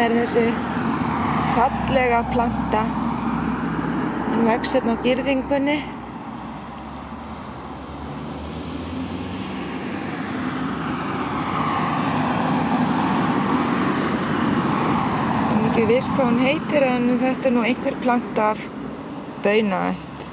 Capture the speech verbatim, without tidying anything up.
er þessi fallega planta. Hún vex hérna á girðingunni. Ég er ekki viss hvað hún heitir en þetta er nú einhver planta af baunaætt.